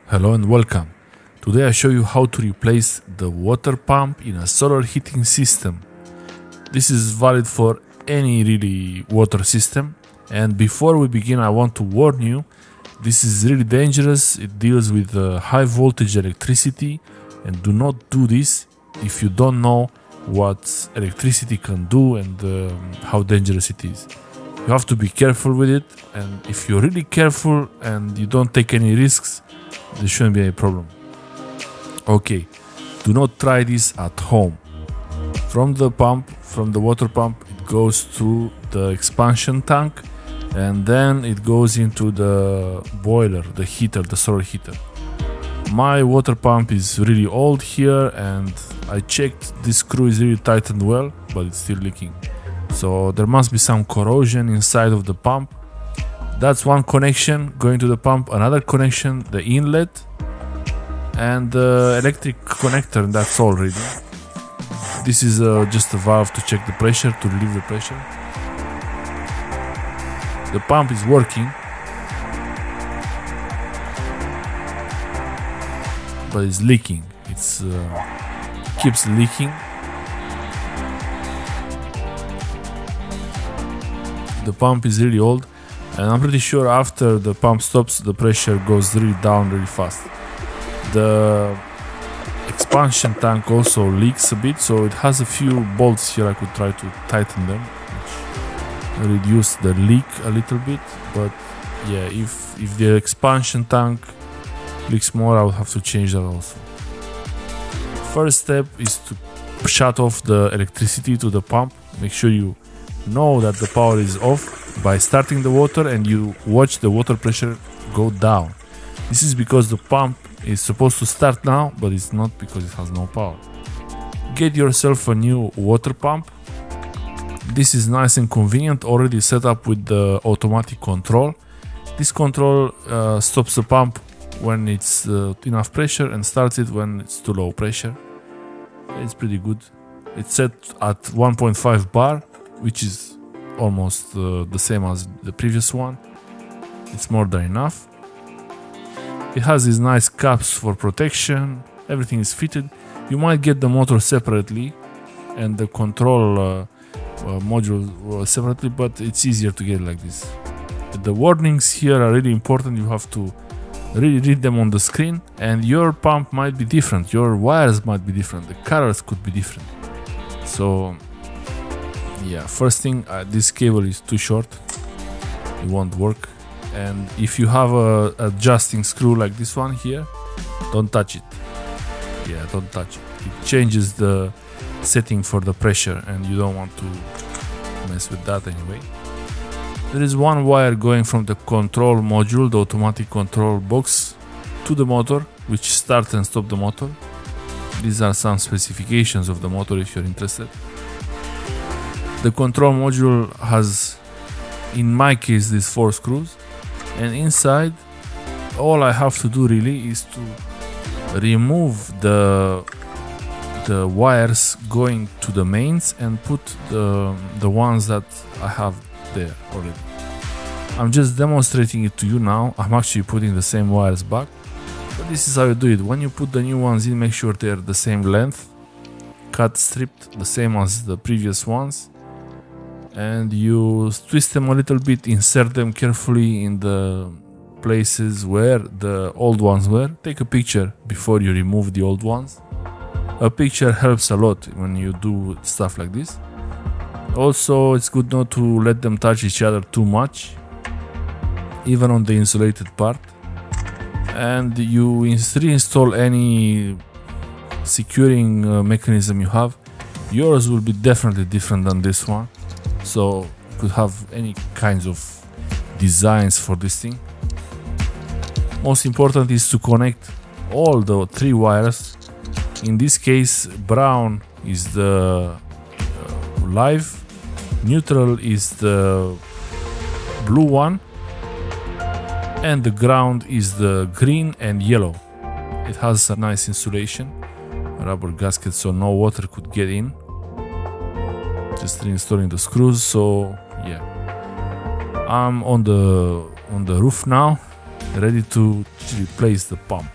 Hello and welcome. Today I show you how to replace the water pump in a solar heating system. This is valid for any really water system, and before we begin I want to warn you, this is really dangerous. It deals with high voltage electricity, and do not do this if you don't know what electricity can do and how dangerous it is. You have to be careful with it, and if you're really careful and you don't take any risks, there shouldn't be any problem. Okay, do not try this at home. From the water pump, it goes to the expansion tank, and then it goes into the boiler, the heater, the solar heater. My water pump is really old here, and I checked, this screw is really tightened well, but it's still leaking. So there must be some corrosion inside of the pump. That's one connection going to the pump, another connection, the inlet, and the electric connector, and that's all really. This is just a valve to check the pressure, to relieve the pressure. The pump is working, but it's leaking. It keeps leaking. The pump is really old, and I'm pretty sure after the pump stops, the pressure goes really down really fast. The expansion tank also leaks a bit, so it has a few bolts here. I could try to tighten them, which reduce the leak a little bit. But yeah, if the expansion tank leaks more, I would have to change that also. First step is to shut off the electricity to the pump. Make sure you know that the power is off by starting the water, and you watch the water pressure go down. This is because the pump is supposed to start now, but it's not, because it has no power. Get yourself a new water pump. This is nice and convenient, already set up with the automatic control. This control stops the pump when it's enough pressure and starts it when it's too low pressure. It's pretty good. It's set at 1.5 bar, which is almost the same as the previous one. It's more than enough. It has these nice caps for protection. Everything is fitted. You might get the motor separately and the control module separately, but it's easier to get like this. The warnings here are really important. You have to really read them on the screen, and your pump might be different, your wires might be different, the colors could be different. So yeah, first thing, this cable is too short, it won't work. And if you have a adjusting screw like this one here, don't touch it. Yeah, don't touch it. It changes the setting for the pressure, and you don't want to mess with that anyway. There is one wire going from the control module, the automatic control box, to the motor, which starts and stops the motor. These are some specifications of the motor if you're interested. The control module has, in my case, these 4 screws, and inside all I have to do really is to remove the wires going to the mains and put the ones that I have there already. I'm just demonstrating it to you now. I'm actually putting the same wires back, but this is how you do it. When you put the new ones in, make sure they're the same length, cut stripped the same as the previous ones, and you twist them a little bit, insert them carefully in the places where the old ones were. Take a picture before you remove the old ones. A picture helps a lot when you do stuff like this. Also, it's good not to let them touch each other too much, even on the insulated part. And you reinstall any securing mechanism you have. Yours will be definitely different than this one, so you could have any kinds of designs for this thing. Most important is to connect all the 3 wires. In this case, brown is the live, neutral is the blue one, and the ground is the green and yellow. It has a nice insulation, rubber gasket, so no water could get in. Just reinstalling the screws. So yeah, I'm on the roof now. ready to replace the pump.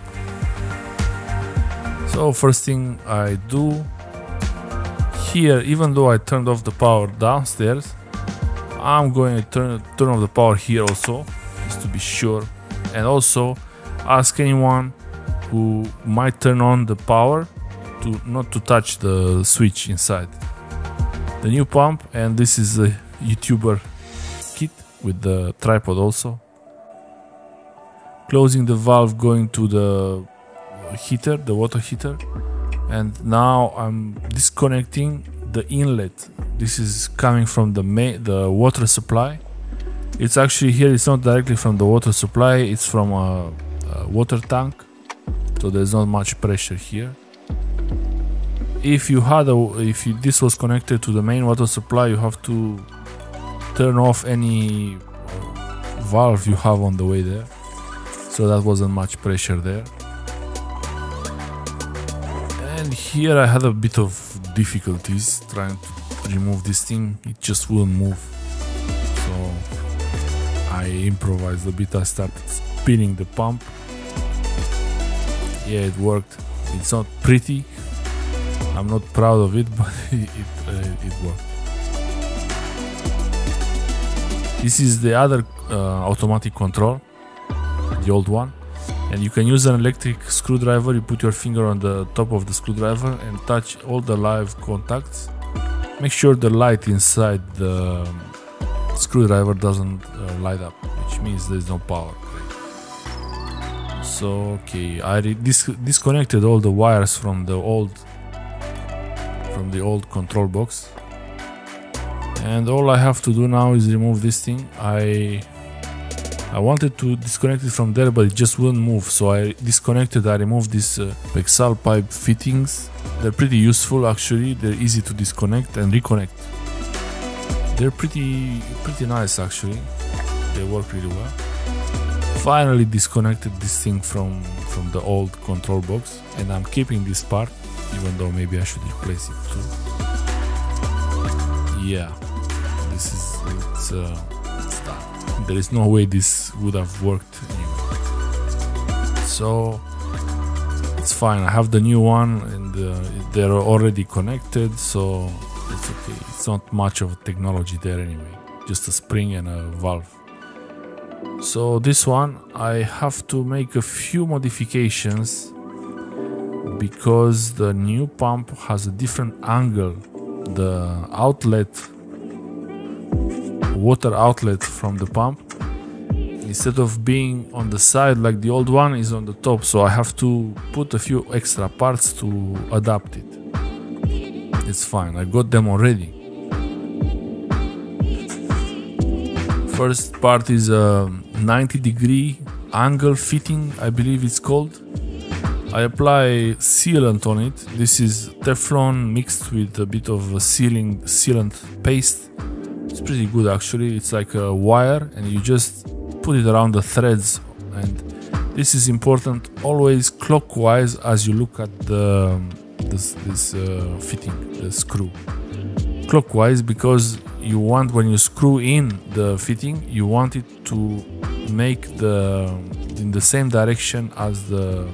So first thing I do here, even though I turned off the power downstairs, I'm going to turn off the power here also, just to be sure, and also ask anyone who might turn on the power to not to touch the switch inside. The new pump, and this is a YouTuber kit with the tripod also. Closing the valve, going to the heater, the water heater, and now I'm disconnecting the inlet. This is coming from the water supply. It's actually here, it's not directly from the water supply, it's from a water tank, so there's not much pressure here. If this was connected to the main water supply, you have to turn off any valve you have on the way there, so that wasn't much pressure there. And here I had a bit of difficulties trying to remove this thing, it just wouldn't move, so I improvised a bit. I started spinning the pump. Yeah, it worked. It's not pretty, I'm not proud of it, but it worked. This is the other automatic control, the old one, and you can use an electric screwdriver. You put your finger on the top of the screwdriver and touch all the live contacts. Make sure the light inside the screwdriver doesn't light up, which means there's no power. So okay, I disconnected all the wires from the old control box, and all I have to do now is remove this thing. I wanted to disconnect it from there, but it just wouldn't move, so I removed these Pexal pipe fittings. They're pretty useful actually, they're easy to disconnect and reconnect. They're pretty nice actually, they work really well. Finally disconnected this thing from the old control box, and I'm keeping this part, even though maybe I should replace it too. Yeah, it's done. There is no way this would have worked anyway. So it's fine, I have the new one, and they're already connected, so it's okay. It's not much of technology there anyway, just a spring and a valve. So this one I have to make a few modifications because the new pump has a different angle. The water outlet from the pump, instead of being on the side like the old one, is on the top, so I have to put a few extra parts to adapt it. It's fine, I got them already. First part is a 90-degree angle fitting, I believe it's called. I apply sealant on it. This is Teflon mixed with a bit of a sealant paste. It's pretty good actually. It's like a wire, and you just put it around the threads, and this is important, always clockwise as you look at this fitting, the screw. Clockwise, because you want, when you screw in the fitting, you want it to make in the same direction as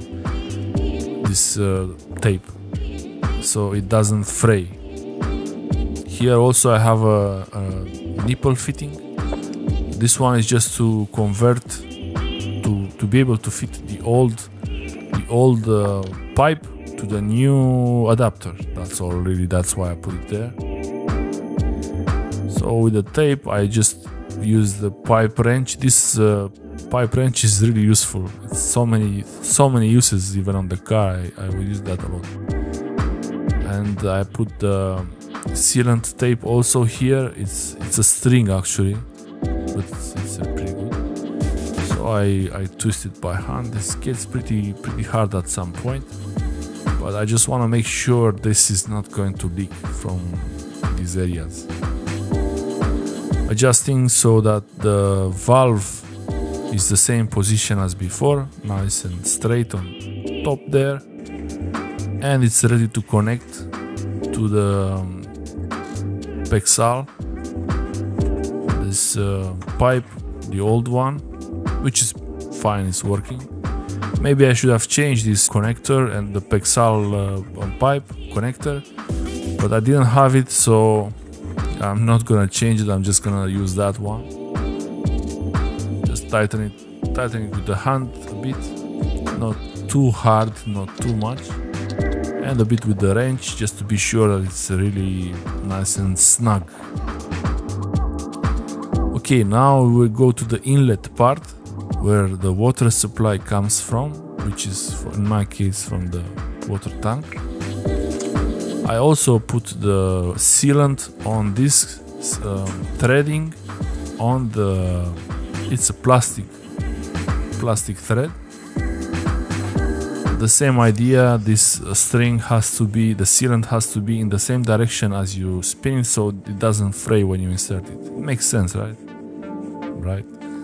this tape, so it doesn't fray. Here also I have a nipple fitting. This one is just to convert to be able to fit the old pipe to the new adapter. That's all really, that's why I put it there. So with the tape I just use the pipe wrench. This pipe wrench is really useful. It's so many uses, even on the car. I will use that a lot. And I put the sealant tape also here. It's a string actually, but it's pretty good. So I twist it by hand. This gets pretty hard at some point, but I just want to make sure this is not going to leak from these areas. Adjusting so that the valve is the same position as before, nice and straight on top there, and it's ready to connect to the Pexal, this pipe, the old one, which is fine, it's working. Maybe I should have changed this connector and the Pexal pipe connector, but I didn't have it, so I'm not gonna change it. I'm just gonna use that one. Just tighten it with the hand a bit, not too hard, not too much, and a bit with the wrench, just to be sure that it's really nice and snug. Okay, now we will go to the inlet part, where the water supply comes from, which is in my case from the water tank. I also put the sealant on this threading on the, it's a plastic thread. The same idea, this string has to be, the sealant has to be in the same direction as you spin it, so it doesn't fray when you insert it. It makes sense, right? Right.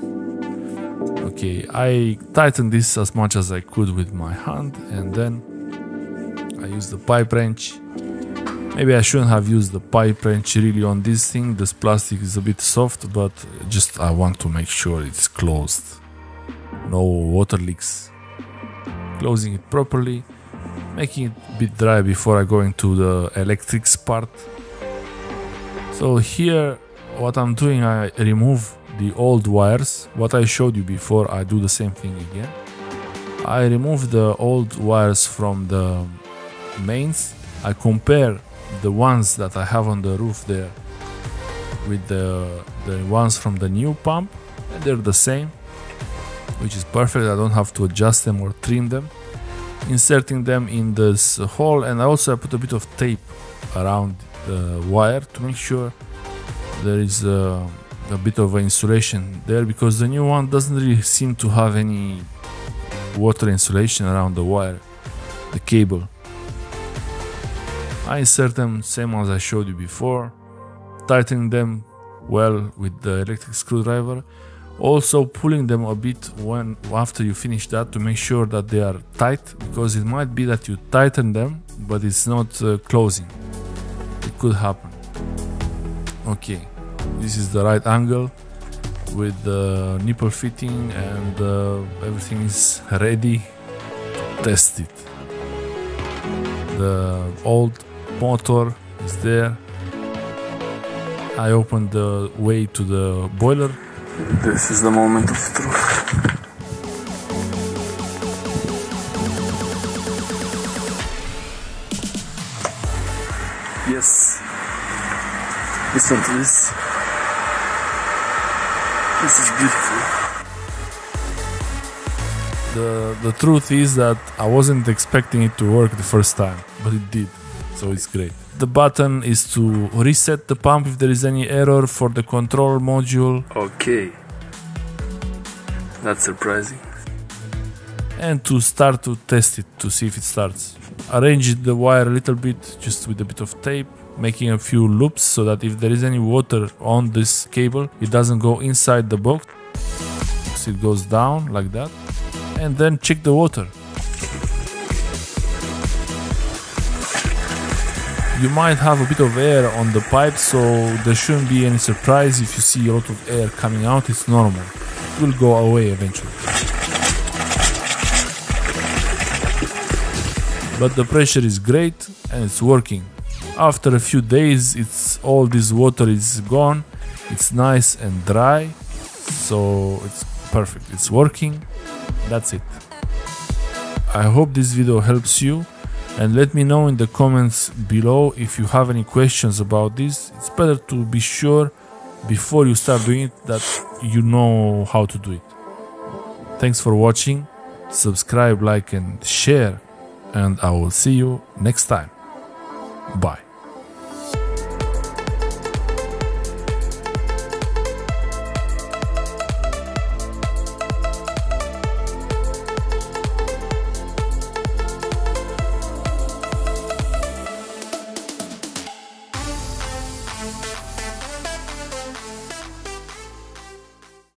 Okay, I tightened this as much as I could with my hand, and then I used the pipe wrench. Maybe I shouldn't have used the pipe wrench really on this thing. This plastic is a bit soft, but just I want to make sure it's closed. No water leaks. Closing it properly, making it a bit dry before I go into the electrics part. So here, what I'm doing, I remove the old wires. What I showed you before, I do the same thing again. I remove the old wires from the mains. I compare the ones that I have on the roof there with the ones from the new pump, and they're the same, which is perfect. I don't have to adjust them or trim them. Inserting them in this hole, and I also put a bit of tape around the wire to make sure there is a bit of insulation there, because the new one doesn't really seem to have any water insulation around the wire, the cable. I insert them same as I showed you before, tightening them well with the electric screwdriver, also pulling them a bit after you finish that to make sure that they are tight, because it might be that you tighten them but it's not closing. It could happen. Okay, this is the right angle with the nipple fitting, and everything is ready to test it. The old motor is there. I opened the way to the boiler. This is the moment of truth. Yes. Listen to this. This is beautiful. The truth is that I wasn't expecting it to work the first time, but it did, so it's great. The button is to reset the pump if there is any error for the control module. Okay, that's surprising. And to start to test it, to see if it starts. Arrange the wire a little bit, just with a bit of tape, making a few loops so that if there is any water on this cable, it doesn't go inside the box. So it goes down like that. And then check the water. You might have a bit of air on the pipe, so there shouldn't be any surprise if you see a lot of air coming out. It's normal. It will go away eventually. But the pressure is great and it's working. After a few days, all this water is gone. It's nice and dry, so it's perfect. It's working. That's it. I hope this video helps you, and let me know in the comments below if you have any questions about this. It's better to be sure before you start doing it that you know how to do it. Thanks for watching. Subscribe, like and share, and I will see you next time. Bye.